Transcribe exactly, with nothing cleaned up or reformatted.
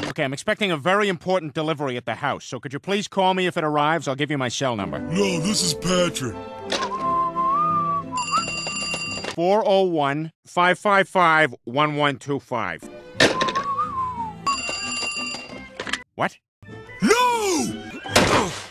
Okay, I'm expecting a very important delivery at the house, so could you please call me if it arrives? I'll give you my cell number. No, this is Patrick. four oh one, five five five, one one two five. What? No!